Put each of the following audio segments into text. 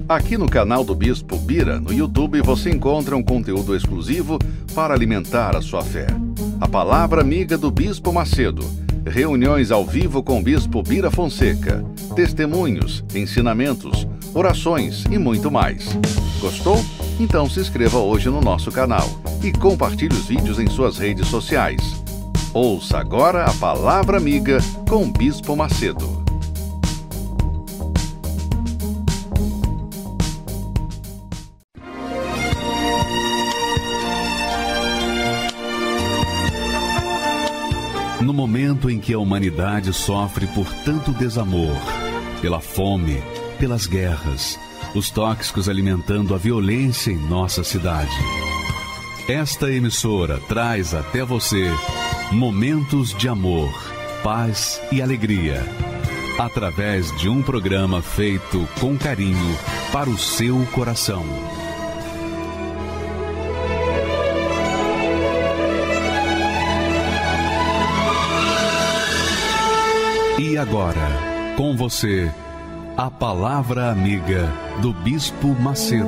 Aqui no canal do Bispo Bira, no YouTube, você encontra um conteúdo exclusivo para alimentar a sua fé. A Palavra Amiga do Bispo Macedo, reuniões ao vivo com o Bispo Bira Fonseca, testemunhos, ensinamentos, orações e muito mais. Gostou? Então se inscreva hoje no nosso canal e compartilhe os vídeos em suas redes sociais. Ouça agora a Palavra Amiga com o Bispo Macedo. No momento em que a humanidade sofre por tanto desamor, pela fome, pelas guerras, os tóxicos alimentando a violência em nossa cidade, esta emissora traz até você momentos de amor, paz e alegria, através de um programa feito com carinho para o seu coração. E agora, com você, a Palavra Amiga do Bispo Macedo.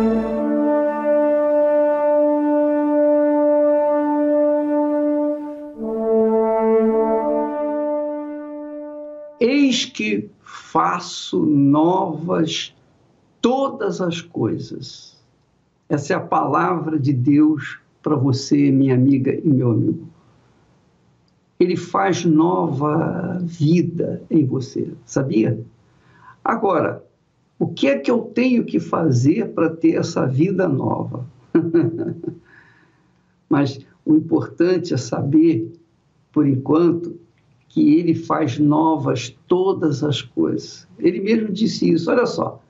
Eis que faço novas todas as coisas. Essa é a palavra de Deus para você, minha amiga e meu amigo. Ele faz nova vida em você, sabia? Agora, o que é que eu tenho que fazer para ter essa vida nova? Mas o importante é saber, por enquanto, que ele faz novas todas as coisas. Ele mesmo disse isso, olha só.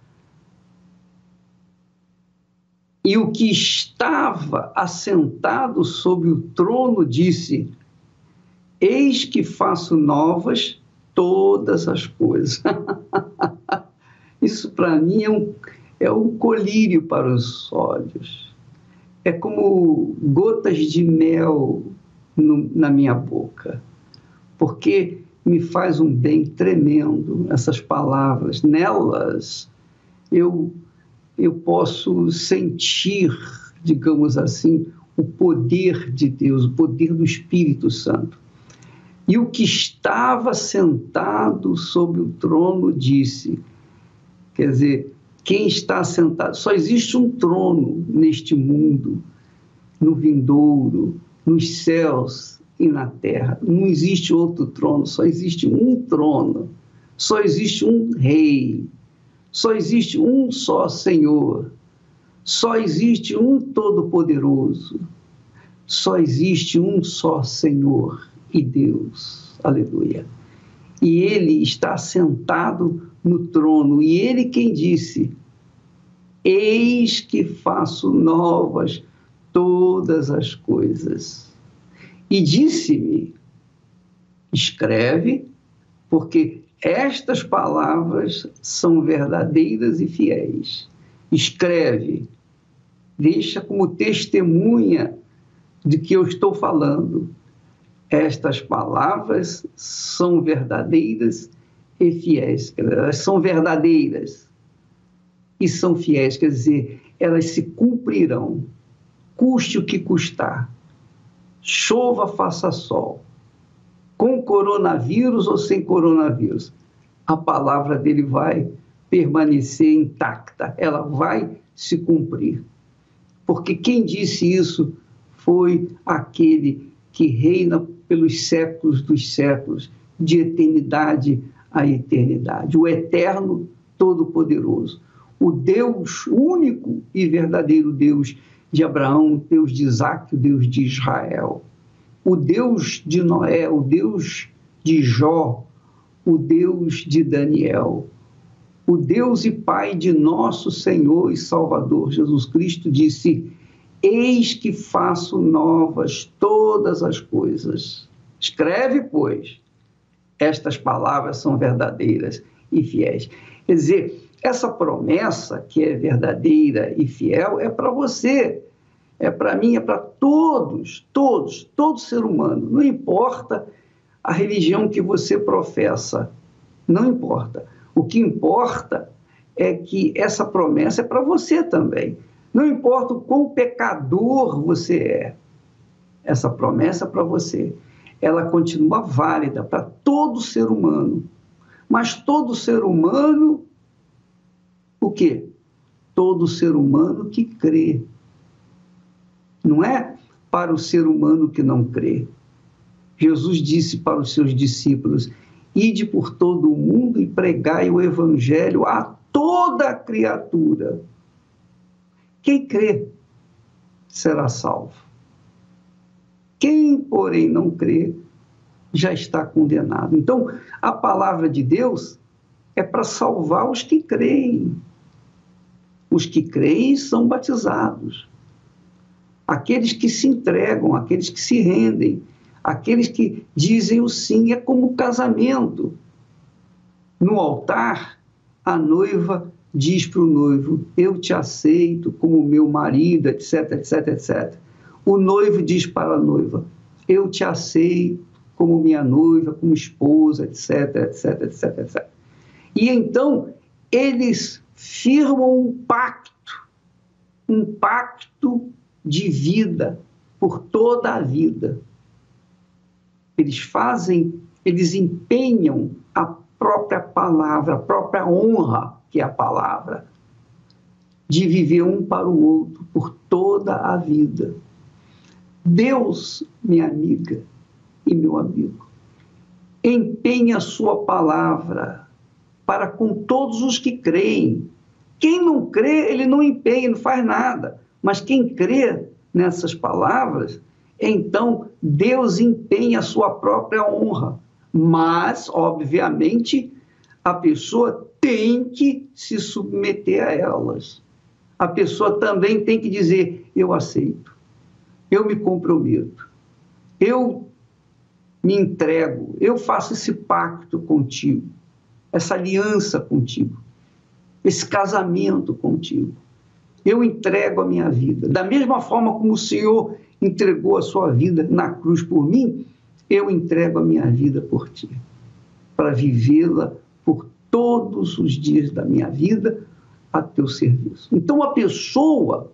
E o que estava assentado sobre o trono disse: eis que faço novas todas as coisas. Isso para mim é um colírio para os olhos. É como gotas de mel na minha boca. Porque me faz um bem tremendo essas palavras. Nelas eu posso sentir, digamos assim, o poder de Deus, o poder do Espírito Santo. E o que estava sentado sobre o trono disse, quer dizer, quem está sentado? Só existe um trono neste mundo, no vindouro, nos céus e na terra. Não existe outro trono, só existe um trono, só existe um rei, só existe um só Senhor, só existe um Todo-Poderoso, só existe um só Senhor e Deus, aleluia. E ele está sentado no trono, e ele quem disse: eis que faço novas todas as coisas. E disse-me: escreve, porque estas palavras são verdadeiras e fiéis. Escreve, deixa como testemunha de que eu estou falando. Estas palavras são verdadeiras e fiéis. Elas são verdadeiras e são fiéis, quer dizer, elas se cumprirão, custe o que custar, chova, faça sol, com coronavírus ou sem coronavírus, a palavra dele vai permanecer intacta, ela vai se cumprir. Porque quem disse isso foi aquele que reina pelos séculos dos séculos, de eternidade a eternidade. O eterno, todo-poderoso. O Deus único e verdadeiro Deus de Abraão, Deus de Isaac, o Deus de Israel. O Deus de Noé, o Deus de Jó, o Deus de Daniel. O Deus e Pai de nosso Senhor e Salvador Jesus Cristo disse: eis que faço novas todas as coisas. Escreve, pois, estas palavras são verdadeiras e fiéis. Quer dizer, essa promessa que é verdadeira e fiel é para você, é para mim, é para todos, todo ser humano. Não importa a religião que você professa, não importa. O que importa é que essa promessa é para você também. Não importa o quão pecador você é, essa promessa é para você. Ela continua válida para todo ser humano. Mas todo ser humano, o quê? Todo ser humano que crê. Não é para o ser humano que não crê. Jesus disse para os seus discípulos: ide por todo o mundo e pregai o evangelho a toda criatura. Quem crê será salvo. Quem, porém, não crê, já está condenado. Então, a palavra de Deus é para salvar os que creem. Os que creem são batizados. Aqueles que se entregam, aqueles que se rendem, aqueles que dizem o sim. É como casamento. No altar, a noiva diz para o noivo: eu te aceito como meu marido, etc, etc, etc. O noivo diz para a noiva: eu te aceito como minha noiva, como esposa, etc, etc, etc, etc. E então, eles firmam um pacto de vida por toda a vida. Eles empenham a própria palavra, a própria honra, que é a palavra, de viver um para o outro por toda a vida. Deus, minha amiga e meu amigo, empenha a sua palavra para com todos os que creem. Quem não crê, ele não empenha, não faz nada. Mas quem crê nessas palavras, então Deus empenha a sua própria honra. Mas, obviamente, a pessoa tem que se submeter a elas. A pessoa também tem que dizer: eu aceito, eu me comprometo, eu me entrego, eu faço esse pacto contigo, essa aliança contigo, esse casamento contigo. Eu entrego a minha vida. Da mesma forma como o Senhor entregou a sua vida na cruz por mim, eu entrego a minha vida por ti, para vivê-la por todos os dias da minha vida a teu serviço. Então a pessoa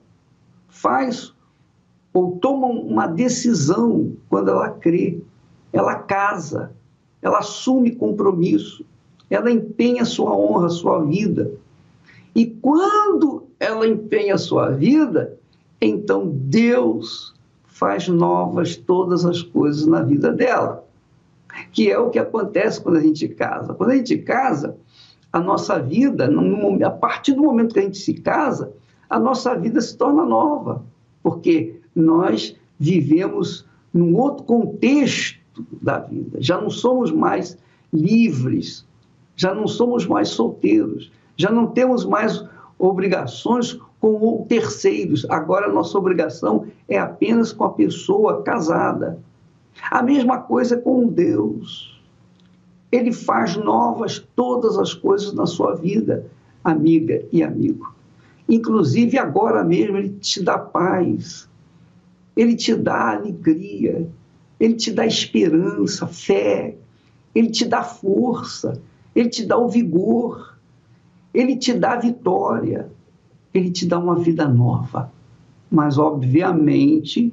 faz ou toma uma decisão quando ela crê, ela casa, ela assume compromisso, ela empenha a sua honra, a sua vida. E quando ela empenha a sua vida, então Deus faz novas todas as coisas na vida dela, que é o que acontece quando a gente casa. Quando a gente casa, a nossa vida, a partir do momento que a gente se casa, a nossa vida se torna nova, porque nós vivemos num outro contexto da vida. Já não somos mais livres, já não somos mais solteiros, já não temos mais obrigações com terceiros. Agora a nossa obrigação é apenas com a pessoa casada. A mesma coisa com Deus. Ele faz novas todas as coisas na sua vida, amiga e amigo. Inclusive agora mesmo ele te dá paz, ele te dá alegria, ele te dá esperança, fé, ele te dá força, ele te dá o vigor, ele te dá a vitória, ele te dá uma vida nova. Mas, obviamente,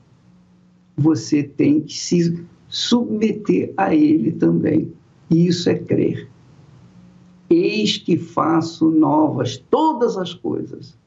você tem que se submeter a ele também. E isso é crer. Eis que faço novas todas as coisas.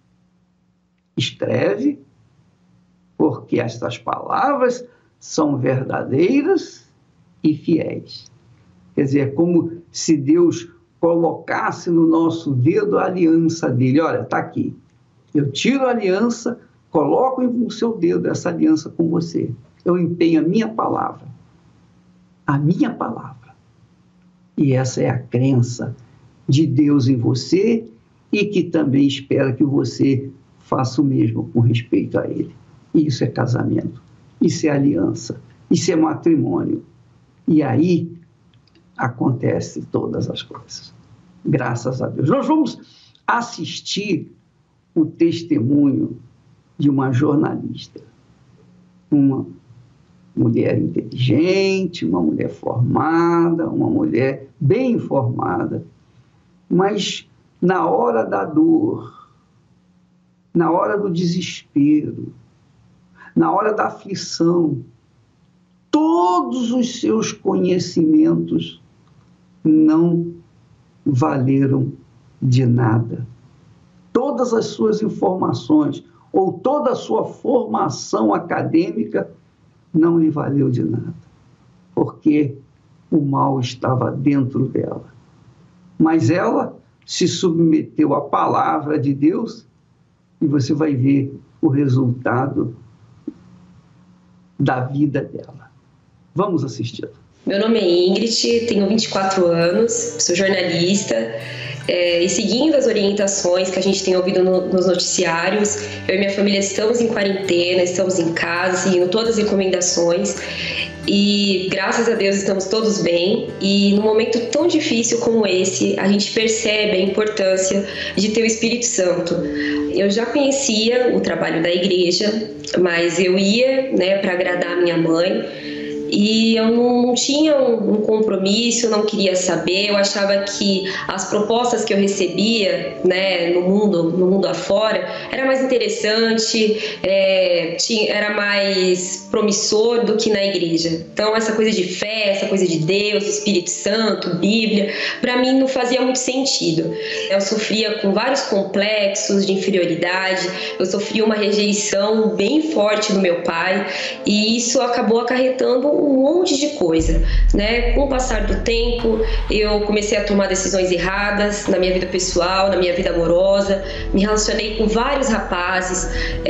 Escreve, porque estas palavras são verdadeiras e fiéis. Quer dizer, é como se Deus colocasse no nosso dedo a aliança dele. Olha, está aqui. Eu tiro a aliança, coloco no seu dedo essa aliança com você. Eu empenho a minha palavra. A minha palavra. E essa é a crença de Deus em você e que também espera que você faça o mesmo com respeito a ele. E isso é casamento. Isso é aliança. Isso é matrimônio. E aí acontece todas as coisas. Graças a Deus. Nós vamos assistir o testemunho de uma jornalista, uma mulher inteligente, uma mulher formada, uma mulher bem informada, mas na hora da dor, na hora do desespero, na hora da aflição, todos os seus conhecimentos não valeram de nada. Todas as suas informações ou toda a sua formação acadêmica não lhe valeu de nada, porque o mal estava dentro dela. Mas ela se submeteu à palavra de Deus e você vai ver o resultado da vida dela. Vamos assistir. Meu nome é Ingrid, tenho 24 anos, sou jornalista e seguindo as orientações que a gente tem ouvido nos noticiários, eu e minha família estamos em quarentena, estamos em casa, seguindo todas as recomendações e graças a Deus estamos todos bem. E num momento tão difícil como esse, a gente percebe a importância de ter o Espírito Santo. Eu já conhecia o trabalho da igreja, mas eu ia, para agradar a minha mãe. E eu não tinha um compromisso, não queria saber. Eu achava que as propostas que eu recebia, no mundo afora, era mais interessante, era mais promissor do que na igreja. Então essa coisa de fé, essa coisa de Deus, Espírito Santo, Bíblia, para mim não fazia muito sentido. Eu sofria com vários complexos de inferioridade, eu sofria uma rejeição bem forte do meu pai e isso acabou acarretando um monte de coisa, Com o passar do tempo, eu comecei a tomar decisões erradas na minha vida pessoal, na minha vida amorosa, me relacionei com vários rapazes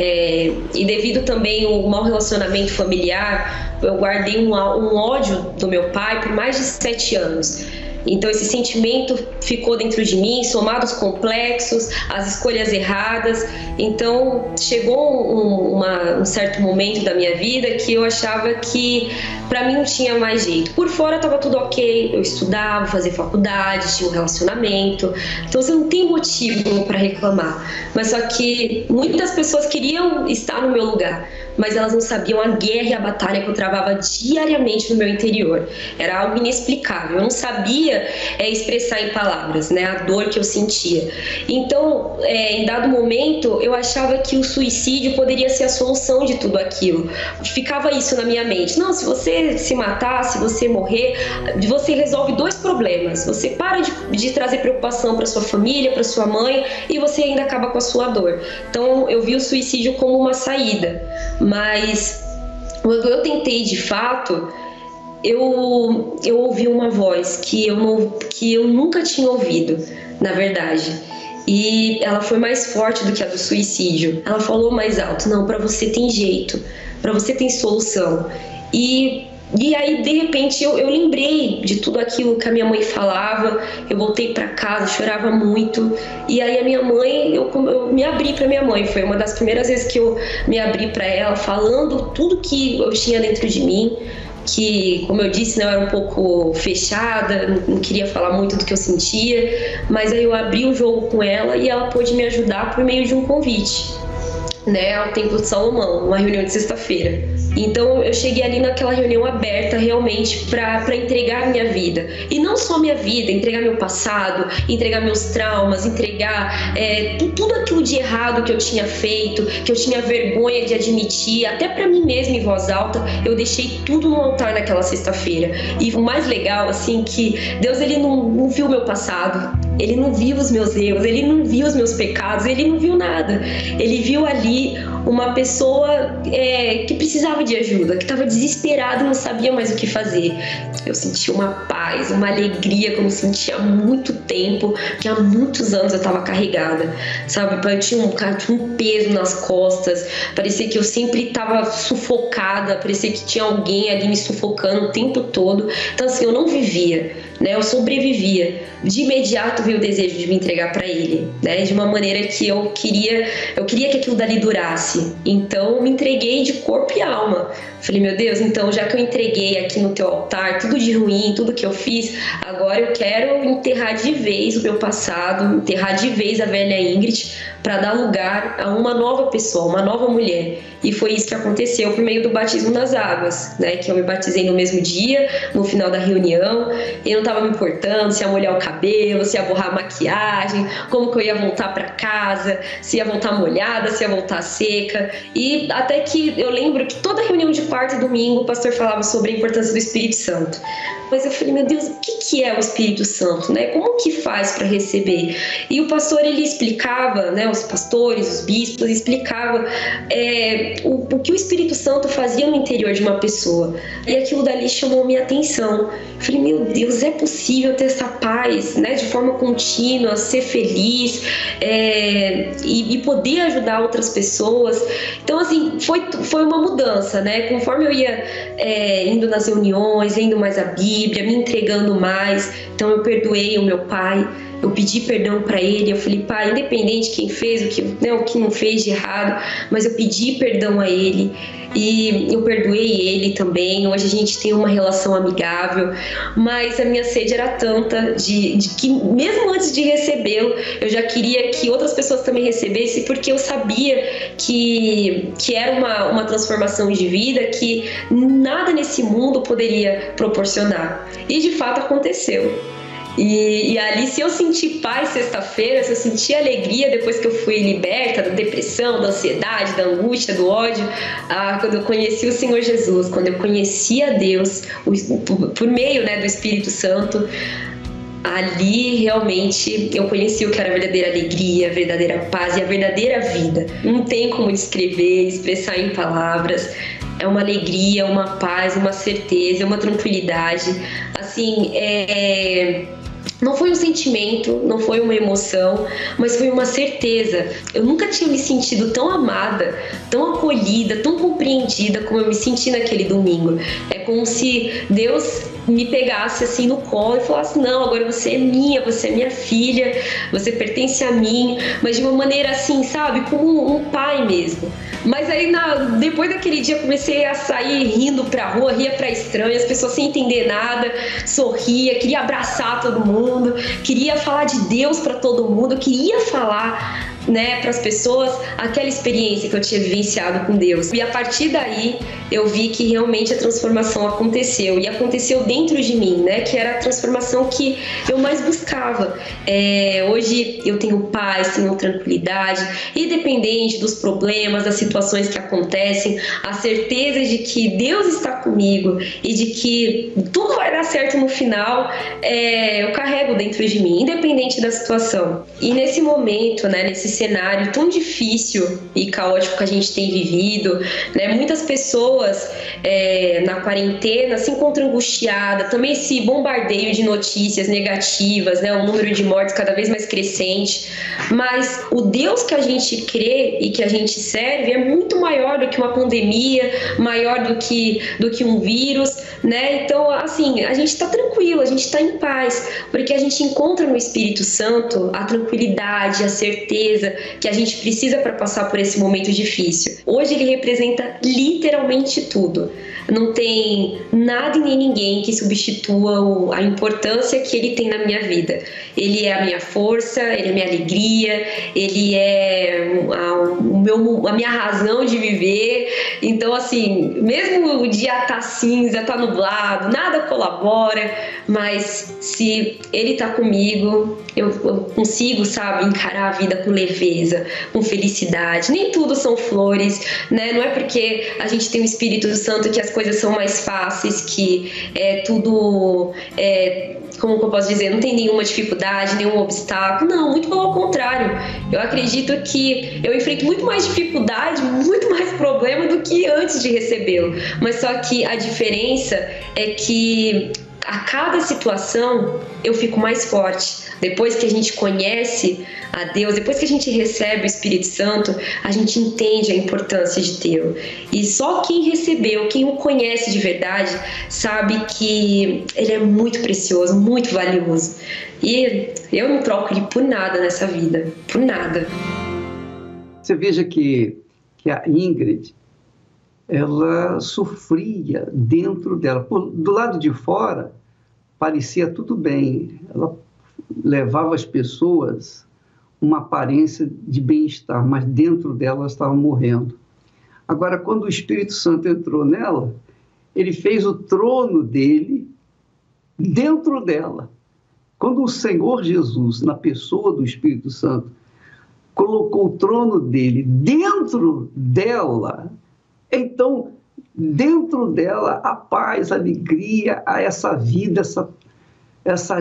e devido também ao mau relacionamento familiar, eu guardei um ódio do meu pai por mais de 7 anos. Então esse sentimento ficou dentro de mim, somado aos complexos, as escolhas erradas. Então chegou um certo momento da minha vida que eu achava que para mim não tinha mais jeito. Por fora estava tudo ok, eu estudava, fazia faculdade, tinha um relacionamento. Então você não tem motivo para reclamar. Mas só que muitas pessoas queriam estar no meu lugar, mas elas não sabiam a guerra e a batalha que eu travava diariamente no meu interior. Era algo inexplicável, eu não sabia expressar em palavras, a dor que eu sentia. Então, em dado momento, eu achava que o suicídio poderia ser a solução de tudo aquilo. Ficava isso na minha mente. Não, se você se matar, se você morrer, você resolve 2 problemas. Você para de trazer preocupação para sua família, para sua mãe, e você ainda acaba com a sua dor. Então, eu vi o suicídio como uma saída. Mas quando eu tentei de fato, eu ouvi uma voz que eu nunca tinha ouvido, na verdade. E ela foi mais forte do que a do suicídio. Ela falou mais alto: não, para você tem jeito, para você tem solução. E aí, de repente, eu lembrei de tudo aquilo que a minha mãe falava. Eu voltei para casa, chorava muito. E aí a minha mãe, eu me abri para minha mãe. Foi uma das primeiras vezes que eu me abri para ela, falando tudo que eu tinha dentro de mim. Que, como eu disse, eu era um pouco fechada, não queria falar muito do que eu sentia. Mas aí eu abri o jogo com ela e ela pôde me ajudar por meio de um convite, ao Templo de Salomão, uma reunião de sexta-feira. Então eu cheguei ali naquela reunião aberta realmente para entregar minha vida. E não só minha vida, entregar meu passado, entregar meus traumas, entregar tudo aquilo de errado que eu tinha feito, que eu tinha vergonha de admitir, até para mim mesma em voz alta. Eu deixei tudo no altar naquela sexta-feira. E o mais legal, assim, que Deus, ele não viu o meu passado, ele não viu os meus erros, ele não viu os meus pecados, ele não viu nada. Ele viu ali uma pessoa que precisava de ajuda, que estava desesperada e não sabia mais o que fazer. Eu senti uma paz, uma alegria que eu não sentia há muito tempo, que há muitos anos eu estava carregada, sabe? Eu tinha um peso nas costas, parecia que eu sempre estava sufocada, parecia que tinha alguém ali me sufocando o tempo todo. Então assim, eu não vivia, eu sobrevivia. De imediato veio o desejo de me entregar para ele, de uma maneira que eu queria que aquilo dali durasse. Então eu me entreguei de corpo e alma. Falei: meu Deus, então já que eu entreguei aqui no teu altar tudo de ruim, tudo que eu fiz, agora eu quero enterrar de vez o meu passado, enterrar de vez a velha Ingrid, para dar lugar a uma nova pessoa, uma nova mulher. E foi isso que aconteceu por meio do batismo nas águas, que eu me batizei no mesmo dia, no final da reunião. Eu não estava me importando se ia molhar o cabelo, se ia borrar a maquiagem, como que eu ia voltar para casa, se ia voltar molhada, se ia voltar seca. E até que eu lembro que toda reunião de quarta e domingo o pastor falava sobre a importância do Espírito Santo. Mas eu falei, meu Deus, o que é o Espírito Santo, né? Como que faz para receber? E o pastor, ele explicava, né? Os pastores, os bispos, explicavam o que o Espírito Santo fazia no interior de uma pessoa. E aquilo dali chamou minha atenção. Eu falei, meu Deus, é possível ter essa paz, né? De forma contínua, ser feliz e poder ajudar outras pessoas. Então, assim, foi uma mudança, né? Conforme eu ia indo nas reuniões, lendo mais a Bíblia, me entregando mais, então eu perdoei o meu pai, eu pedi perdão para ele, eu falei, pai, independente de quem fez, o que não fez de errado, mas eu pedi perdão a ele e eu perdoei ele também. Hoje a gente tem uma relação amigável, mas a minha sede era tanta de que mesmo antes de recebê-lo, eu já queria que outras pessoas também recebessem, porque eu sabia que era uma transformação de vida que nada nesse mundo poderia proporcionar. E de fato aconteceu. E ali, se eu senti paz sexta-feira, se eu senti alegria depois que eu fui liberta da depressão, da ansiedade, da angústia, do ódio, quando eu conheci o Senhor Jesus, quando eu conheci a Deus por meio, né, do Espírito Santo, ali realmente eu conheci o que era a verdadeira alegria, a verdadeira paz e a verdadeira vida. Não tem como descrever, expressar em palavras. É uma alegria, uma paz, uma certeza, uma tranquilidade. Assim, não foi um sentimento, não foi uma emoção, mas foi uma certeza. Eu nunca tinha me sentido tão amada, tão acolhida, tão compreendida como eu me senti naquele domingo. É como se Deus me pegasse assim no colo e falasse, não, agora você é minha, você é minha filha, você pertence a mim, mas de uma maneira assim, sabe, como um pai mesmo. Mas aí, depois daquele dia, eu comecei a sair rindo pra rua, ria pra estranho, as pessoas sem entender nada, sorria, queria abraçar todo mundo, queria falar de Deus pra todo mundo, eu queria falar, né, para as pessoas aquela experiência que eu tinha vivenciado com Deus. E a partir daí eu vi que realmente a transformação aconteceu, e aconteceu dentro de mim, né, que era a transformação que eu mais buscava. Hoje eu tenho paz, tenho tranquilidade, independente dos problemas, das situações que acontecem, a certeza de que Deus está comigo e de que tudo vai dar certo no final, eu carrego dentro de mim, independente da situação. E nesse momento, né, nesse cenário tão difícil e caótico que a gente tem vivido, né? Muitas pessoas na quarentena se encontram angustiadas, também esse bombardeio de notícias negativas, né? O número de mortes cada vez mais crescente, mas o Deus que a gente crê e que a gente serve é muito maior do que uma pandemia, maior do que um vírus, né? Então, assim, a gente está tranquilo, a gente está em paz, porque a gente encontra no Espírito Santo a tranquilidade, a certeza que a gente precisa para passar por esse momento difícil. Hoje ele representa literalmente tudo. Não tem nada e nem ninguém que substitua a importância que ele tem na minha vida. Ele é a minha força, ele é a minha alegria, ele é a minha razão de viver. Então, assim, mesmo o dia tá cinza, tá nublado, nada colabora, mas se ele tá comigo, eu consigo, sabe, encarar a vida com leveza, com felicidade. Nem tudo são flores, né? Não é porque a gente tem o Espírito Santo que as coisas são mais fáceis, que tudo como que eu posso dizer, não tem nenhuma dificuldade, nenhum obstáculo. Não, muito pelo contrário. Eu acredito que eu enfrento muito mais dificuldade, muito mais problema do que antes de recebê-lo. Mas só que a diferença é que a cada situação eu fico mais forte. Depois que a gente conhece a Deus, depois que a gente recebe o Espírito Santo, a gente entende a importância de tê-lo. E só quem recebeu, quem o conhece de verdade, sabe que ele é muito precioso, muito valioso. E eu não troco ele por nada nessa vida, por nada. Você veja que a Ingrid, ela sofria dentro dela. Do lado de fora, parecia tudo bem. Ela levava as pessoas uma aparência de bem-estar, mas dentro dela elas estavam morrendo. Agora, quando o Espírito Santo entrou nela, ele fez o trono dele dentro dela. Quando o Senhor Jesus, na pessoa do Espírito Santo, colocou o trono dele dentro dela, então, dentro dela, a paz, a alegria, essa vida, essa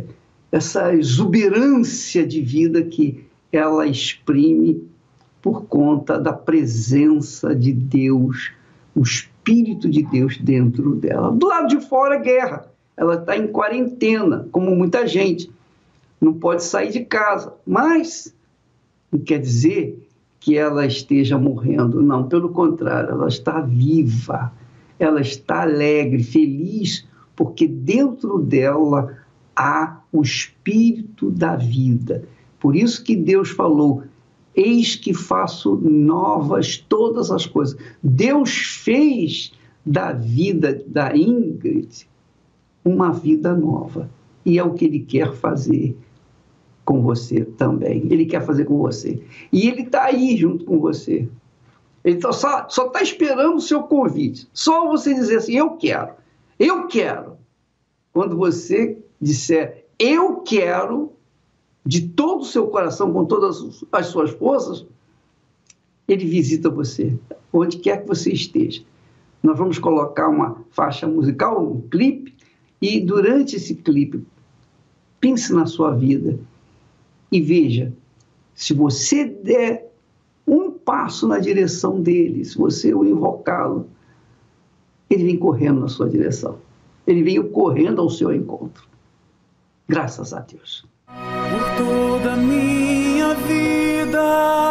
exuberância de vida que ela exprime por conta da presença de Deus, o Espírito de Deus dentro dela. Do lado de fora, guerra. Ela está em quarentena, como muita gente. Não pode sair de casa. Mas não quer dizer que ela esteja morrendo. Não, pelo contrário, ela está viva. Ela está alegre, feliz, porque dentro dela há o Espírito da vida. Por isso que Deus falou: eis que faço novas todas as coisas. Deus fez da vida da Ingrid uma vida nova. E é o que Ele quer fazer com você também. Ele quer fazer com você. E Ele está aí junto com você. Ele só está esperando o seu convite. Só você dizer assim: eu quero, eu quero. Quando você disser eu quero, de todo o seu coração, com todas as suas forças, Ele visita você, onde quer que você esteja. Nós vamos colocar uma faixa musical, um clipe, e durante esse clipe, pense na sua vida e veja, se você der um passo na direção dele, se você o invocá-lo, ele vem correndo na sua direção. Ele vem correndo ao seu encontro. Graças a Deus. Por toda a minha vida,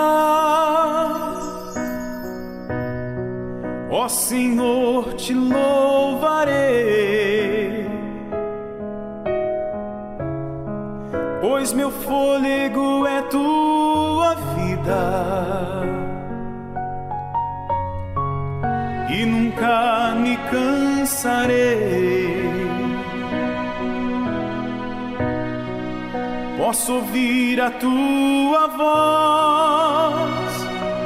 ó Senhor, te louvarei, pois meu fôlego é tua vida e nunca me cansarei. Posso ouvir a tua voz,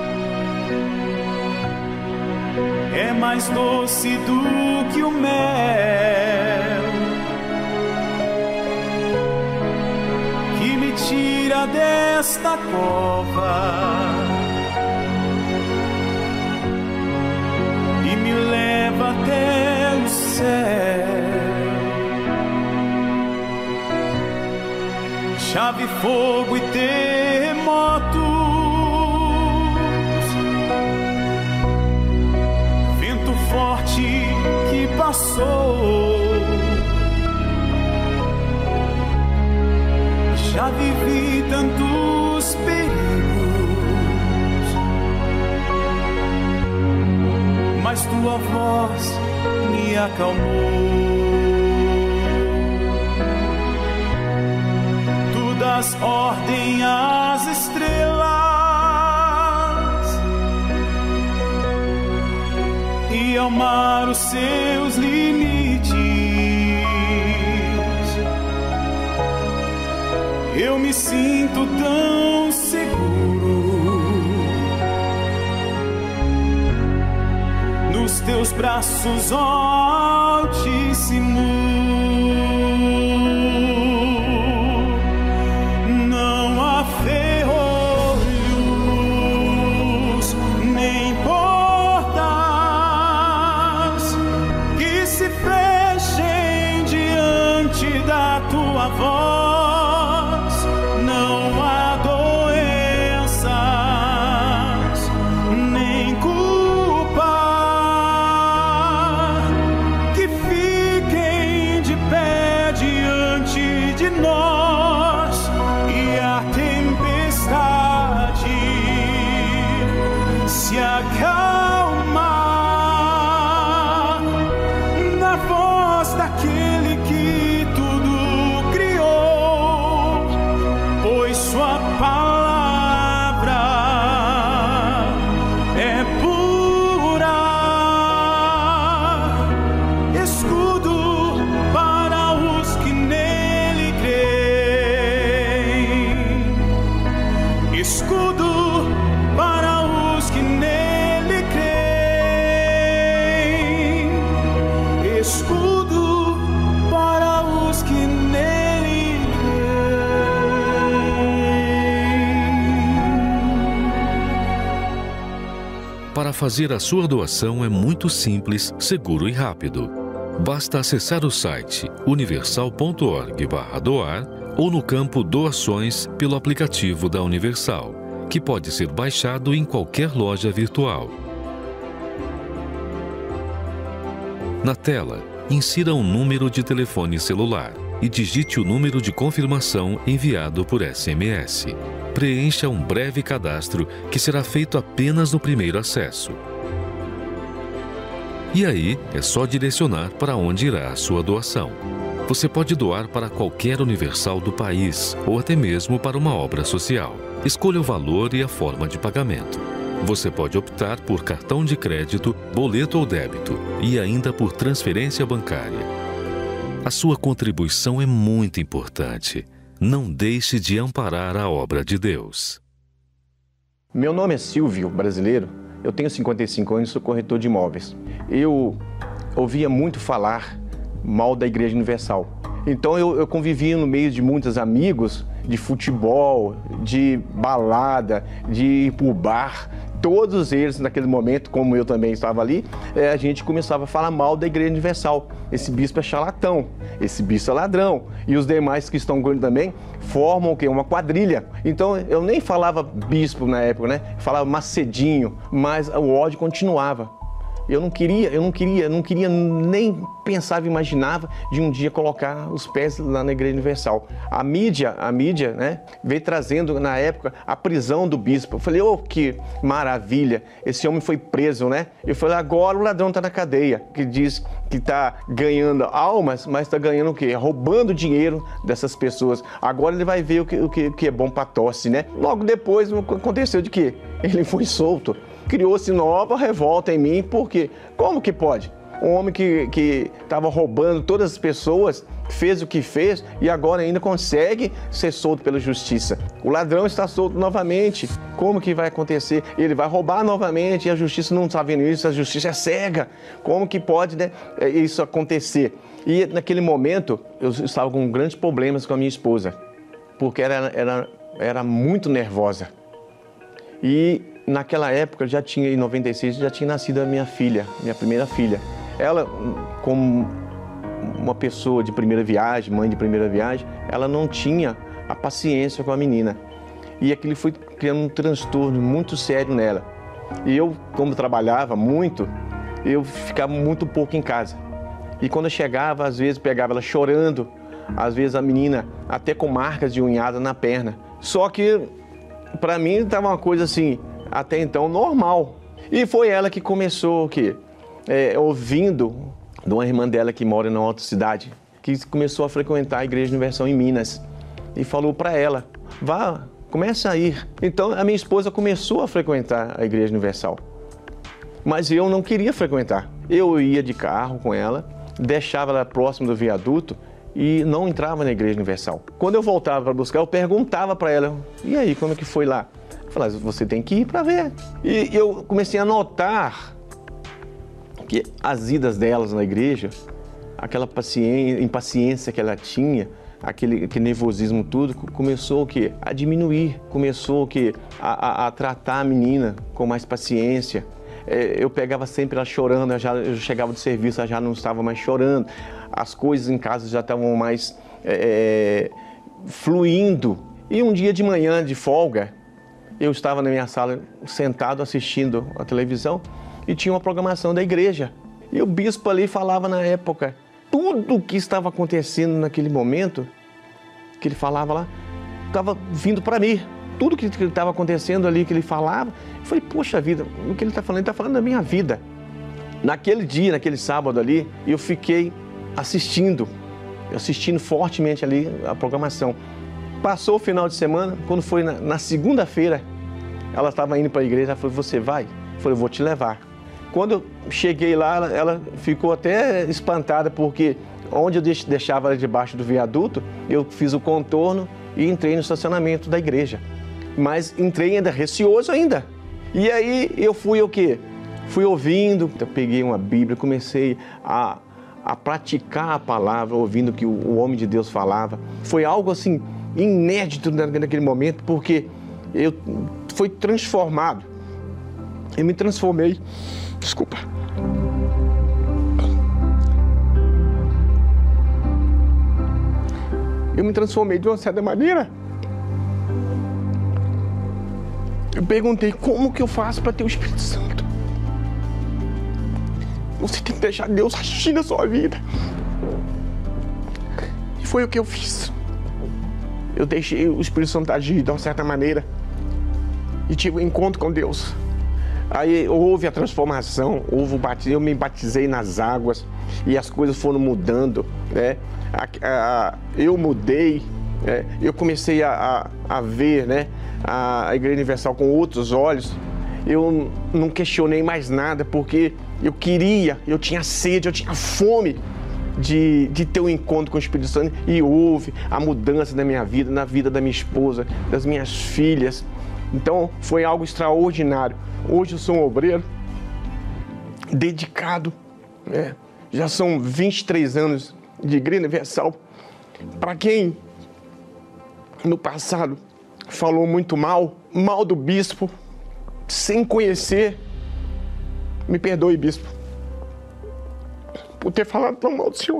é mais doce do que o mel, que me tira desta cova e me leva até o céu. Chave, fogo e terremotos, vento forte que passou. Já vivi tantos perigos, mas tua voz me acalmou. Das ordem às estrelas e ao mar os seus limites. Eu me sinto tão seguro nos teus braços, ó Altíssimo. Para fazer a sua doação é muito simples, seguro e rápido. Basta acessar o site universal.org/doar ou no campo Doações pelo aplicativo da Universal, que pode ser baixado em qualquer loja virtual. Na tela, insira um número de telefone celular e digite o número de confirmação enviado por SMS. Preencha um breve cadastro que será feito apenas no primeiro acesso. E aí, é só direcionar para onde irá a sua doação. Você pode doar para qualquer Universal do país ou até mesmo para uma obra social. Escolha o valor e a forma de pagamento. Você pode optar por cartão de crédito, boleto ou débito e ainda por transferência bancária. A sua contribuição é muito importante. Não deixe de amparar a obra de Deus. Meu nome é Silvio Brasileiro, eu tenho 55 anos e sou corretor de imóveis. Eu ouvia muito falar mal da Igreja Universal. Então eu convivia no meio de muitos amigos de futebol, de balada, de ir pro bar. Todos eles, naquele momento, como eu também estava ali, a gente começava a falar mal da Igreja Universal. Esse bispo é charlatão, esse bispo é ladrão. E os demais que estão com ele também formam o quê? Uma quadrilha. Então, eu nem falava bispo na época, né? Eu falava Macedinho, mas o ódio continuava. Eu não queria nem pensava, imaginava de um dia colocar os pés lá na Igreja Universal. A mídia, né, veio trazendo na época a prisão do bispo. Eu falei, que maravilha, esse homem foi preso, né? Eu falei, agora o ladrão está na cadeia, que diz que está ganhando almas, mas está ganhando o quê? Roubando dinheiro dessas pessoas. Agora ele vai ver o que é bom para tosse, né? Logo depois aconteceu de quê? Ele foi solto. Criou-se nova revolta em mim, porque como que pode? Um homem que estava roubando todas as pessoas, fez o que fez e agora ainda consegue ser solto pela justiça. O ladrão está solto novamente. Como que vai acontecer? Ele vai roubar novamente e a justiça não está vendo isso, a justiça é cega. Como que pode, né, isso acontecer? E naquele momento eu estava com grandes problemas com a minha esposa, porque era muito nervosa. E naquela época, em 96, já tinha nascido a minha filha, minha primeira filha. Ela, como uma pessoa de primeira viagem, mãe de primeira viagem, ela não tinha a paciência com a menina. E aquilo foi criando um transtorno muito sério nela. E eu, como trabalhava muito, eu ficava muito pouco em casa. E quando eu chegava, às vezes pegava ela chorando, às vezes a menina até com marcas de unhada na perna. Só que, para mim, estava uma coisa assim, até então normal. E foi ela que começou o quê? Ouvindo de uma irmã dela que mora na outra cidade, que começou a frequentar a Igreja Universal em Minas. E falou para ela, vá, comece a ir. Então a minha esposa começou a frequentar a Igreja Universal. Mas eu não queria frequentar. Eu ia de carro com ela, deixava ela próximo do viaduto e não entrava na Igreja Universal. Quando eu voltava para buscar, eu perguntava para ela, e aí, como é que foi lá? Falei, você tem que ir para ver. E eu comecei a notar que as idas delas na igreja, aquela impaciência que ela tinha, aquele nervosismo tudo, começou o quê? A diminuir, começou o quê? A tratar a menina com mais paciência. Eu pegava sempre ela chorando, eu chegava do serviço, ela já não estava mais chorando. As coisas em casa já estavam mais fluindo. E um dia de manhã, de folga, eu estava na minha sala sentado assistindo a televisão e tinha uma programação da igreja. E o bispo ali falava na época, tudo o que estava acontecendo naquele momento, que ele falava lá, estava vindo para mim. Tudo que estava acontecendo ali, que ele falava, eu falei, poxa vida, o que ele está falando da minha vida. Naquele dia, naquele sábado ali, eu fiquei assistindo fortemente ali a programação. Passou o final de semana, quando foi na segunda-feira, ela estava indo para a igreja, ela falou, você vai? Eu falei, eu vou te levar. Quando eu cheguei lá, ela ficou até espantada, porque onde eu deixava ela debaixo do viaduto, eu fiz o contorno e entrei no estacionamento da igreja. Mas entrei ainda receoso ainda. E aí eu fui o quê? Fui ouvindo, eu peguei uma Bíblia, comecei a praticar a palavra, ouvindo o que o homem de Deus falava. Foi algo assim inédito naquele momento, porque eu fui transformado. Eu me transformei. Desculpa. Eu me transformei de uma certa maneira. Eu perguntei, como que eu faço para ter o Espírito Santo? Você tem que deixar Deus agir na sua vida. E foi o que eu fiz. Eu deixei o Espírito Santo agir de uma certa maneira. E tive um encontro com Deus. Aí houve a transformação, houve o batismo, eu me batizei nas águas e as coisas foram mudando, né? Eu mudei, né? Eu comecei a ver, né, a Igreja Universal com outros olhos. Eu não questionei mais nada, porque eu tinha sede, eu tinha fome de ter um encontro com o Espírito Santo. E houve a mudança na minha vida, na vida da minha esposa, das minhas filhas. Então foi algo extraordinário. Hoje eu sou um obreiro dedicado, né? Já são 23 anos de Igreja Universal. Para quem no passado falou muito mal do bispo, sem conhecer, me perdoe, bispo, por ter falado tão mal do senhor.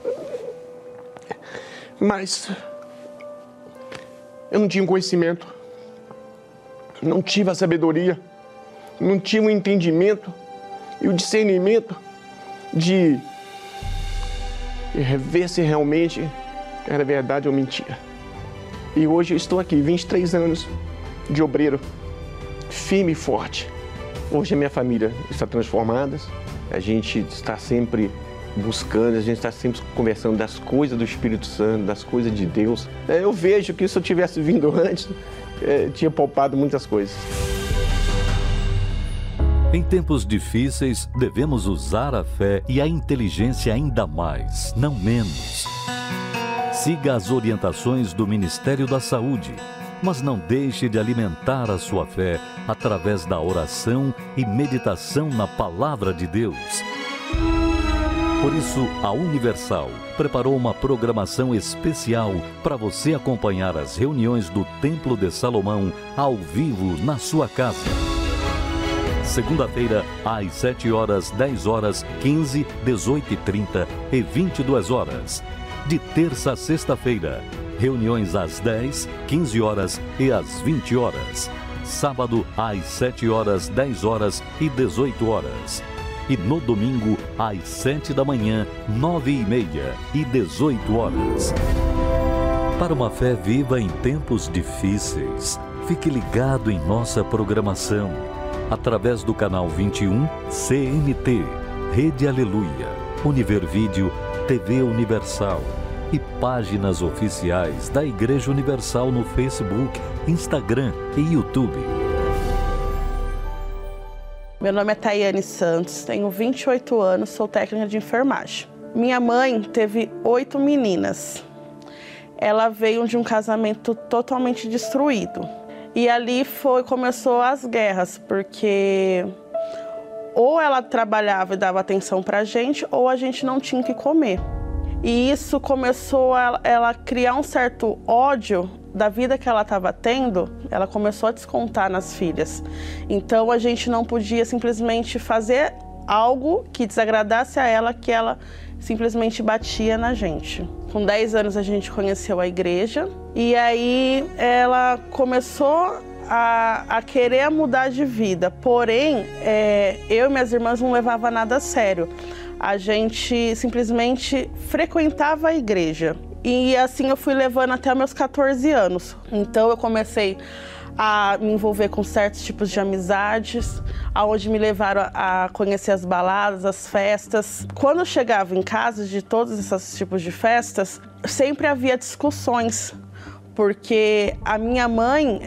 Mas eu não tinha conhecimento, não tive a sabedoria, não tive o entendimento e o discernimento de ver se realmente era verdade ou mentira. E hoje eu estou aqui, 23 anos de obreiro, firme e forte. Hoje a minha família está transformada, a gente está sempre buscando, a gente está sempre conversando das coisas do Espírito Santo, das coisas de Deus. Eu vejo que se eu tivesse vindo antes, tinha poupado muitas coisas. Em tempos difíceis, devemos usar a fé e a inteligência ainda mais, não menos. Siga as orientações do Ministério da Saúde, mas não deixe de alimentar a sua fé através da oração e meditação na Palavra de Deus. Por isso, a Universal preparou uma programação especial para você acompanhar as reuniões do Templo de Salomão ao vivo na sua casa. Segunda-feira, às 7 horas, 10 horas, 15, 18h30 e 22 horas. De terça a sexta-feira, reuniões às 10, 15 horas e às 20 horas. Sábado, às 7 horas, 10 horas e 18 horas. E no domingo, às 7 da manhã, 9h30 e 18 horas. Para uma fé viva em tempos difíceis, fique ligado em nossa programação. Através do canal 21, CNT, Rede Aleluia, Univervídeo, TV Universal e páginas oficiais da Igreja Universal no Facebook, Instagram e YouTube. Meu nome é Tayane Santos, tenho 28 anos, sou técnica de enfermagem. Minha mãe teve 8 meninas. Ela veio de um casamento totalmente destruído. E ali começou as guerras, porque ou ela trabalhava e dava atenção pra gente, ou a gente não tinha o que comer. E isso começou ela criar um certo ódio da vida que ela estava tendo, ela começou a descontar nas filhas. Então a gente não podia simplesmente fazer algo que desagradasse a ela, que ela simplesmente batia na gente. Com 10 anos a gente conheceu a igreja e aí ela começou a querer mudar de vida. Porém, eu e minhas irmãs não levava nada a sério. A gente simplesmente frequentava a igreja. E assim eu fui levando até meus 14 anos. Então eu comecei a me envolver com certos tipos de amizades, aonde me levaram a conhecer as baladas, as festas. Quando eu chegava em casa de todos esses tipos de festas, sempre havia discussões, porque a minha mãe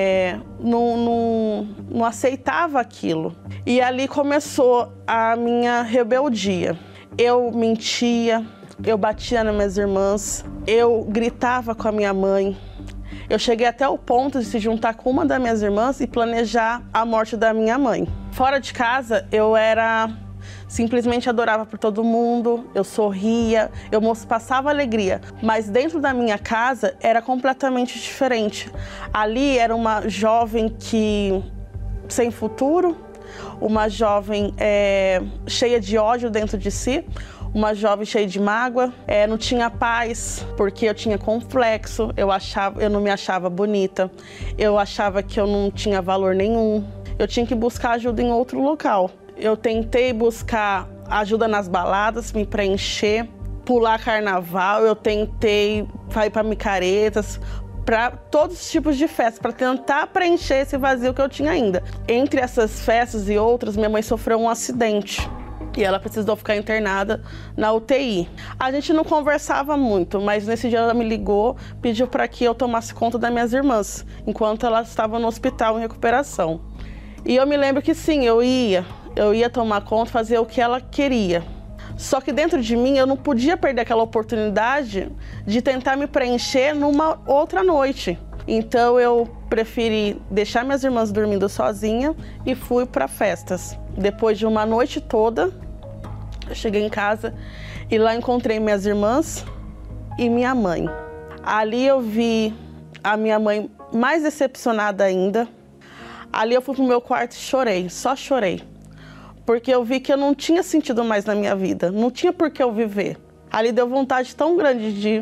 não aceitava aquilo. E ali começou a minha rebeldia. Eu mentia, eu batia nas minhas irmãs, eu gritava com a minha mãe. Eu cheguei até o ponto de se juntar com uma das minhas irmãs e planejar a morte da minha mãe. Fora de casa, eu simplesmente adorava por todo mundo, eu sorria, eu passava alegria. Mas dentro da minha casa era completamente diferente. Ali era uma jovem sem futuro, uma jovem cheia de ódio dentro de si, uma jovem cheia de mágoa, não tinha paz, porque eu tinha complexo, eu não me achava bonita, eu achava que eu não tinha valor nenhum, eu tinha que buscar ajuda em outro local. Eu tentei buscar ajuda nas baladas, me preencher, pular carnaval, eu tentei ir para micaretas, para todos os tipos de festas, para tentar preencher esse vazio que eu tinha ainda. Entre essas festas e outras, minha mãe sofreu um acidente e ela precisou ficar internada na UTI. A gente não conversava muito, mas nesse dia ela me ligou, pediu para que eu tomasse conta das minhas irmãs, enquanto elas estavam no hospital em recuperação. E eu me lembro que sim, eu ia tomar conta, fazer o que ela queria. Só que dentro de mim eu não podia perder aquela oportunidade de tentar me preencher numa outra noite. Então eu preferi deixar minhas irmãs dormindo sozinha e fui para festas. Depois de uma noite toda, eu cheguei em casa e lá encontrei minhas irmãs e minha mãe. Ali eu vi a minha mãe mais decepcionada ainda. Ali eu fui pro meu quarto e chorei, só chorei. Porque eu vi que eu não tinha sentido mais na minha vida, não tinha por que eu viver. Ali deu vontade tão grande de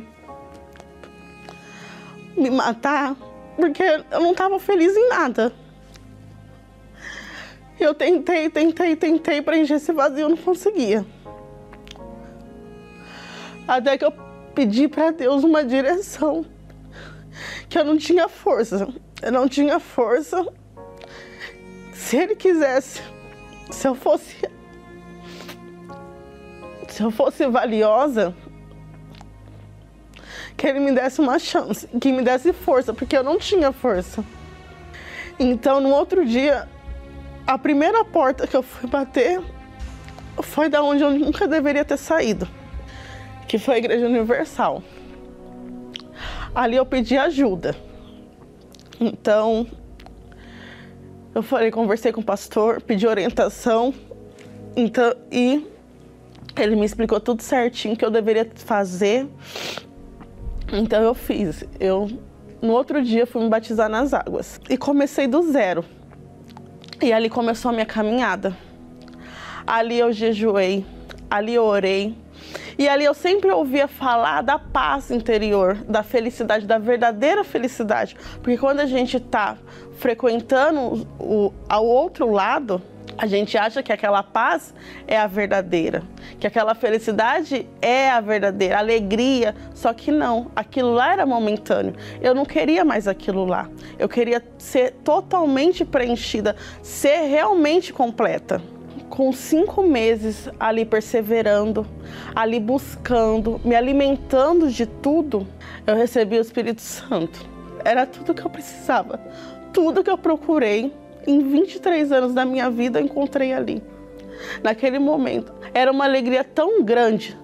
me matar, porque eu não estava feliz em nada. Eu tentei preencher esse vazio, não conseguia. Até que eu pedi para Deus uma direção, que eu não tinha força. Se Ele quisesse, se eu fosse valiosa, que Ele me desse uma chance, que me desse força, porque eu não tinha força. Então, no outro dia, a primeira porta que eu fui bater foi da onde eu nunca deveria ter saído, que foi a Igreja Universal. Ali eu pedi ajuda. Então, conversei com o pastor, pedi orientação, e ele me explicou tudo certinho que eu deveria fazer. Então eu fiz. No outro dia, fui me batizar nas águas e comecei do zero. E ali começou a minha caminhada. Ali eu jejuei, ali eu orei. E ali eu sempre ouvia falar da paz interior, da felicidade, da verdadeira felicidade. Porque quando a gente está frequentando ao outro lado, a gente acha que aquela paz é a verdadeira, que aquela felicidade é a verdadeira, a alegria, só que não, aquilo lá era momentâneo. Eu não queria mais aquilo lá, eu queria ser totalmente preenchida, ser realmente completa. Com 5 meses ali perseverando, ali buscando, me alimentando de tudo, eu recebi o Espírito Santo. Era tudo que eu precisava, tudo que eu procurei. Em 23 anos da minha vida, eu encontrei ali. Naquele momento, era uma alegria tão grande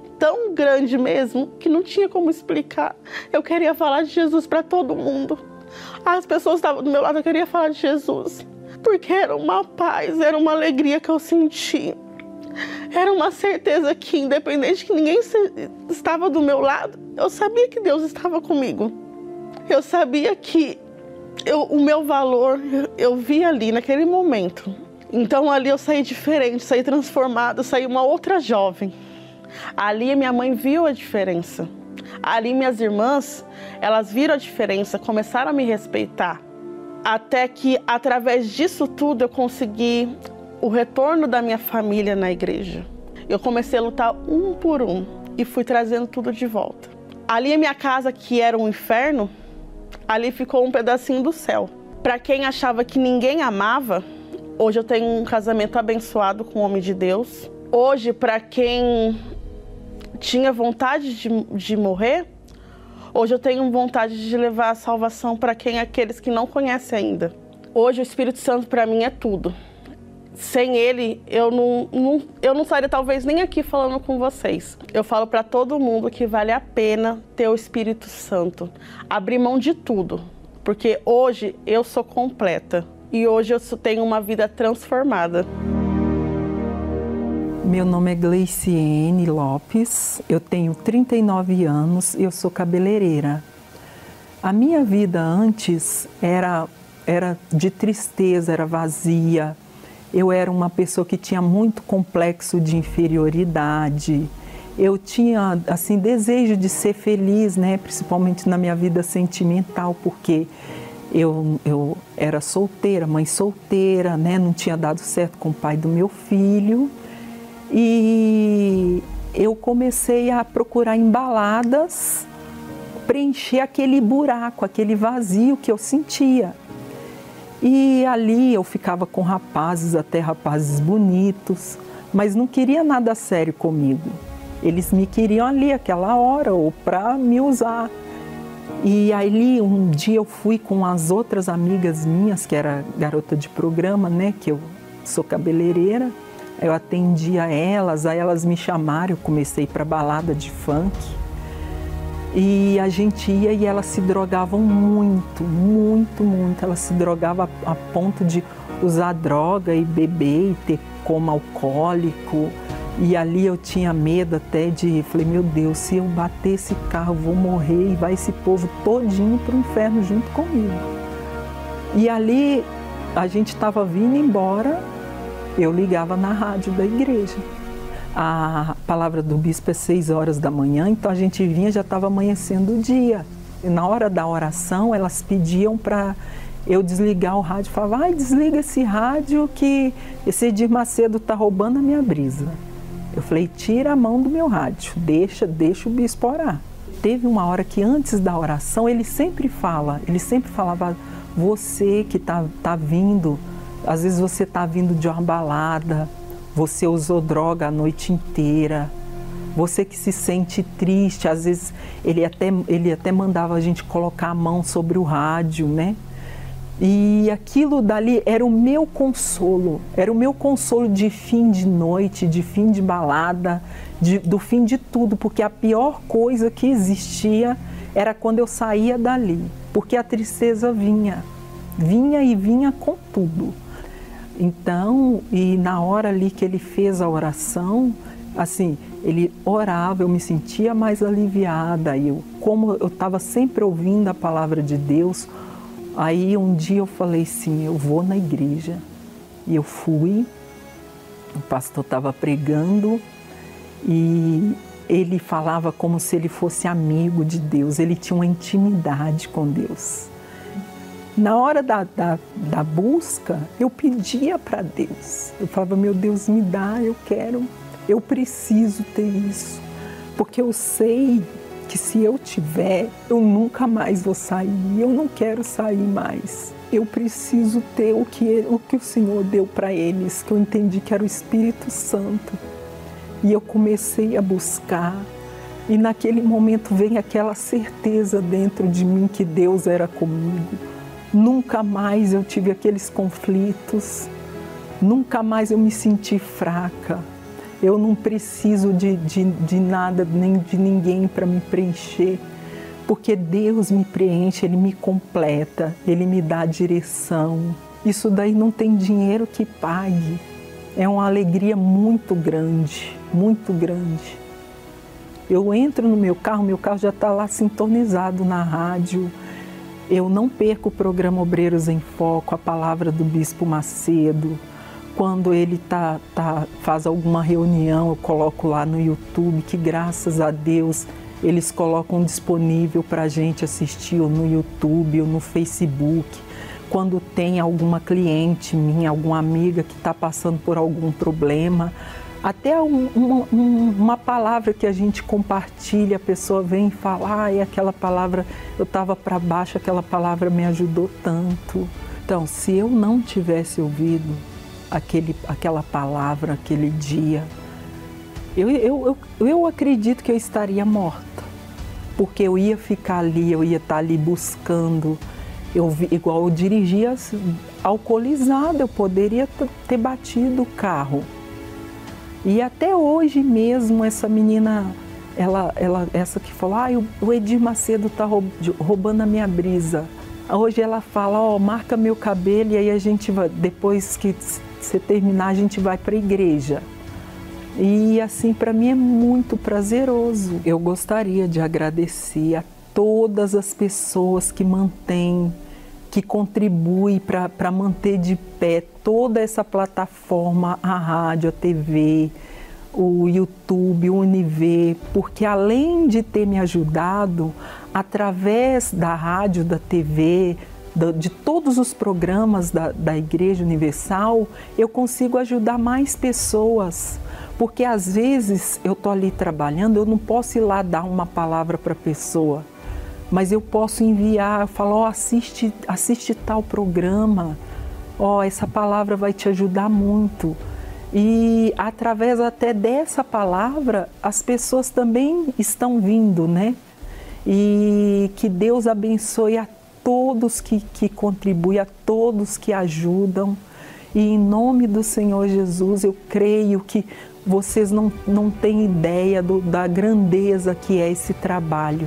mesmo, que não tinha como explicar. Eu queria falar de Jesus para todo mundo. As pessoas estavam do meu lado, eu queria falar de Jesus. Porque era uma paz, era uma alegria que eu senti. Era uma certeza que, independente que ninguém estava do meu lado, eu sabia que Deus estava comigo. Eu sabia que o meu valor, eu vi ali naquele momento. Então ali eu saí diferente, saí transformada, saí uma outra jovem. Ali minha mãe viu a diferença. Ali minhas irmãs, elas viram a diferença, começaram a me respeitar. Até que, através disso tudo, eu consegui o retorno da minha família na igreja. Eu comecei a lutar um por um e fui trazendo tudo de volta. Ali a minha casa, que era um inferno, ali ficou um pedacinho do céu. Para quem achava que ninguém amava, hoje eu tenho um casamento abençoado com um homem de Deus. Hoje, para quem tinha vontade de morrer, hoje eu tenho vontade de levar a salvação para aqueles que não conhecem ainda. Hoje o Espírito Santo para mim é tudo. Sem ele, eu não estaria talvez nem aqui falando com vocês. Eu falo para todo mundo que vale a pena ter o Espírito Santo. Abrir mão de tudo, porque hoje eu sou completa e hoje eu tenho uma vida transformada. Meu nome é Gleiciene Lopes, eu tenho 39 anos e eu sou cabeleireira. A minha vida antes era de tristeza, era vazia. Eu era uma pessoa que tinha muito complexo de inferioridade. Eu tinha, assim, desejo de ser feliz, né? Principalmente na minha vida sentimental, porque eu era solteira, mãe solteira, né? Não tinha dado certo com o pai do meu filho. E eu comecei a procurar em baladas preencher aquele buraco, aquele vazio que eu sentia. E ali eu ficava com rapazes, até rapazes bonitos, mas não queria nada sério comigo. Eles me queriam ali, aquela hora, ou para me usar. E aí um dia eu fui com as outras amigas minhas, que era garota de programa, né, que eu sou cabeleireira. Eu atendia elas, aí elas me chamaram, eu comecei para balada de funk. E a gente ia e elas se drogavam muito, muito, muito. Elas se drogavam a ponto de usar droga e beber e ter coma alcoólico. E ali eu tinha medo até de... Falei, meu Deus, se eu bater esse carro, eu vou morrer e vai esse povo todinho para o inferno junto comigo. E ali a gente estava vindo embora, eu ligava na rádio da igreja. A palavra do bispo é 6 horas da manhã, então a gente vinha, já estava amanhecendo o dia. E na hora da oração, elas pediam para eu desligar o rádio. Falava, ai, desliga esse rádio que esse Edir Macedo está roubando a minha brisa. Eu falei, tira a mão do meu rádio, deixa o bispo orar. Teve uma hora que antes da oração, ele sempre falava, você que tá vindo, às vezes você está vindo de uma balada, você usou droga a noite inteira, você que se sente triste, às vezes ele até mandava a gente colocar a mão sobre o rádio, né? E aquilo dali era o meu consolo de fim de noite, de fim de balada, do fim de tudo, porque a pior coisa que existia era quando eu saía dali, porque a tristeza vinha com tudo. Então, e na hora ali que ele fez a oração, assim, ele orava, eu me sentia mais aliviada. Como eu estava sempre ouvindo a palavra de Deus, aí um dia eu falei assim, eu vou na igreja. E eu fui, o pastor estava pregando e ele falava como se ele fosse amigo de Deus, ele tinha uma intimidade com Deus. Na hora da busca, eu pedia para Deus. Eu falava, meu Deus, me dá, eu preciso ter isso. Porque eu sei que se eu tiver, eu nunca mais vou sair. Eu não quero sair mais. Eu preciso ter o que o Senhor deu para eles, que eu entendi que era o Espírito Santo. E eu comecei a buscar. E naquele momento vem aquela certeza dentro de mim que Deus era comigo. Nunca mais eu tive aqueles conflitos, nunca mais eu me senti fraca. Eu não preciso de nada, nem de ninguém para me preencher, porque Deus me preenche, Ele me completa, Ele me dá direção. Isso daí não tem dinheiro que pague. É uma alegria muito grande, muito grande. Eu entro no meu carro já está lá sintonizado na rádio. Eu não perco o programa Obreiros em Foco, a palavra do Bispo Macedo. Quando ele faz alguma reunião, eu coloco lá no YouTube, que graças a Deus eles colocam disponível para a gente assistir ou no YouTube ou no Facebook. Quando tem alguma cliente minha, alguma amiga que está passando por algum problema, até uma palavra que a gente compartilha, a pessoa vem e fala, aquela palavra, eu estava para baixo, aquela palavra me ajudou tanto. Então, se eu não tivesse ouvido aquela palavra, aquele dia, eu acredito que eu estaria morta, porque eu ia ficar ali, eu ia estar ali buscando, igual eu dirigia alcoolizada, eu poderia ter batido o carro. E até hoje mesmo, essa menina, essa que falou, o Edir Macedo está roubando a minha brisa. Hoje ela fala, marca meu cabelo e aí a gente vai, depois que você terminar, a gente vai para a igreja. E assim, para mim é muito prazeroso. Eu gostaria de agradecer a todas as pessoas que mantêm que contribui para manter de pé toda essa plataforma, a rádio, a TV, o YouTube, o Univer, porque além de ter me ajudado, através da rádio, da TV, de todos os programas da Igreja Universal, eu consigo ajudar mais pessoas. Porque às vezes eu estou ali trabalhando, eu não posso ir lá dar uma palavra para a pessoa, mas eu posso enviar, falar, ó, assiste tal programa, ó, essa palavra vai te ajudar muito. E através até dessa palavra, as pessoas também estão vindo, né? E que Deus abençoe a todos que contribuem, a todos que ajudam. E em nome do Senhor Jesus, eu creio que vocês não têm ideia da grandeza que é esse trabalho.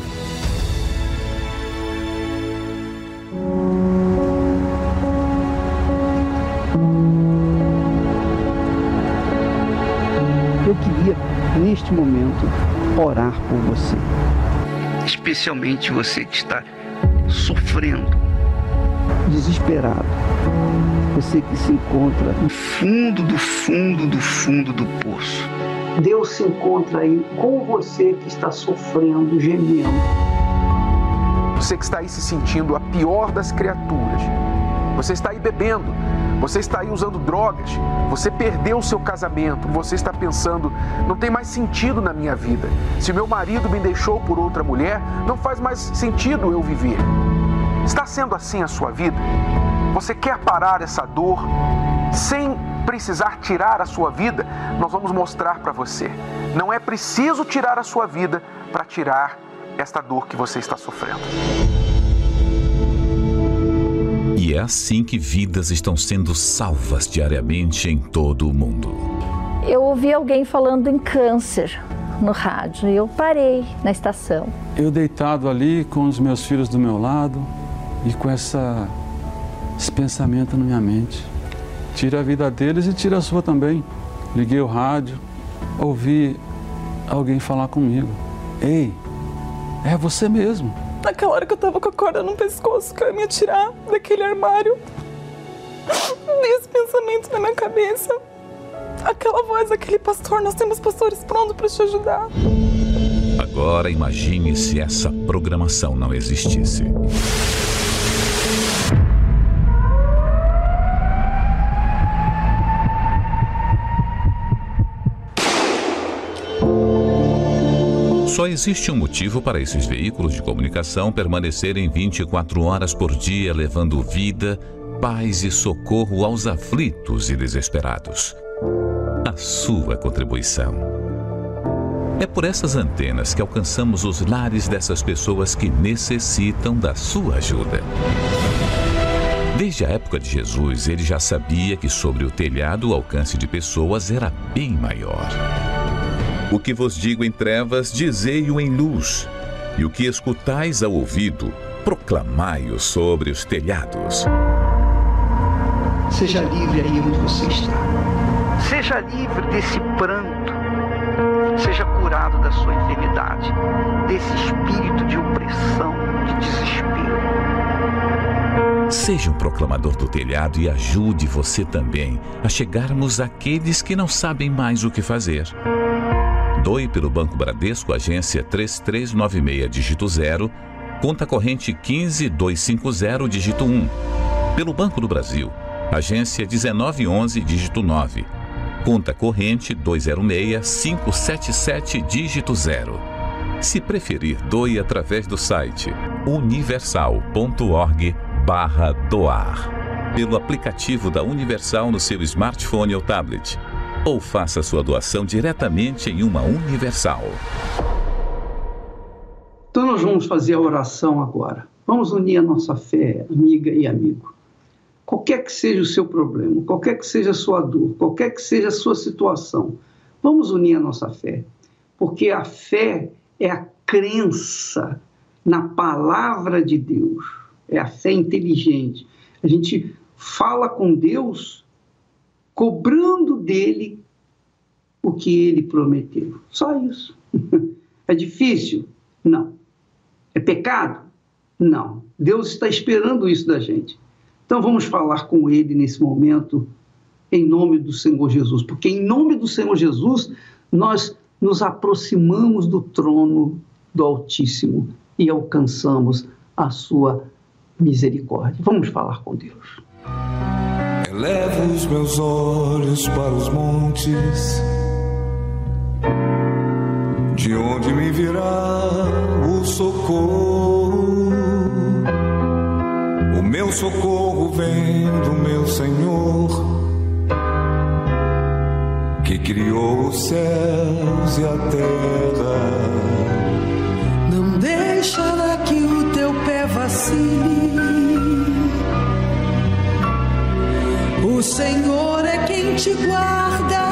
Eu queria, neste momento, orar por você. Especialmente você que está sofrendo, desesperado. Você que se encontra no fundo do fundo do fundo do poço. Deus se encontra aí com você que está sofrendo, gemendo. Você que está aí se sentindo a pior das criaturas. Você está aí bebendo. Você está aí usando drogas. Você perdeu o seu casamento. Você está pensando, não tem mais sentido na minha vida. Se meu marido me deixou por outra mulher, não faz mais sentido eu viver. Está sendo assim a sua vida? Você quer parar essa dor sem precisar tirar a sua vida? Nós vamos mostrar para você. Não é preciso tirar a sua vida para tirar esta dor que você está sofrendo. E é assim que vidas estão sendo salvas diariamente em todo o mundo. Eu ouvi alguém falando em câncer no rádio e eu parei na estação. Eu deitado ali com os meus filhos do meu lado e com esse pensamento na minha mente. Tira a vida deles e tira a sua também. Liguei o rádio, ouvi alguém falar comigo. Ei, é você mesmo. Naquela hora que eu tava com a corda no pescoço, que eu ia me atirar daquele armário, esse pensamento na minha cabeça, aquela voz, aquele pastor, nós temos pastores prontos para te ajudar. Agora imagine se essa programação não existisse. Só existe um motivo para esses veículos de comunicação permanecerem 24 horas por dia, levando vida, paz e socorro aos aflitos e desesperados. A sua contribuição. É por essas antenas que alcançamos os lares dessas pessoas que necessitam da sua ajuda. Desde a época de Jesus, ele já sabia que sobre o telhado o alcance de pessoas era bem maior. O que vos digo em trevas, dizei-o em luz, e o que escutais ao ouvido, proclamai-o sobre os telhados. Seja livre aí onde você está. Seja livre desse pranto. Seja curado da sua enfermidade, desse espírito de opressão, de desespero. Seja um proclamador do telhado e ajude você também a chegarmos àqueles que não sabem mais o que fazer. Doe pelo Banco Bradesco, agência 3396, dígito 0, conta corrente 15250, dígito 1. Pelo Banco do Brasil, agência 1911, dígito 9, conta corrente 206577, dígito 0. Se preferir, doe através do site universal.org/doar, pelo aplicativo da Universal no seu smartphone ou tablet. Ou faça sua doação diretamente em uma Universal. Então nós vamos fazer a oração agora. Vamos unir a nossa fé, amiga e amigo. Qualquer que seja o seu problema, qualquer que seja a sua dor, qualquer que seja a sua situação, vamos unir a nossa fé. Porque a fé é a crença na palavra de Deus. É a fé inteligente. A gente fala com Deus cobrando dele o que ele prometeu. Só isso. É difícil? Não. É pecado? Não. Deus está esperando isso da gente. Então vamos falar com Ele nesse momento, em nome do Senhor Jesus, porque em nome do Senhor Jesus nós nos aproximamos do trono do Altíssimo e alcançamos a sua misericórdia. Vamos falar com Deus. Elevo os meus olhos para os montes, de onde me virá o socorro. O meu socorro vem do meu Senhor, que criou os céus e a terra. Não deixará que o teu pé vacile. O Senhor é quem te guarda.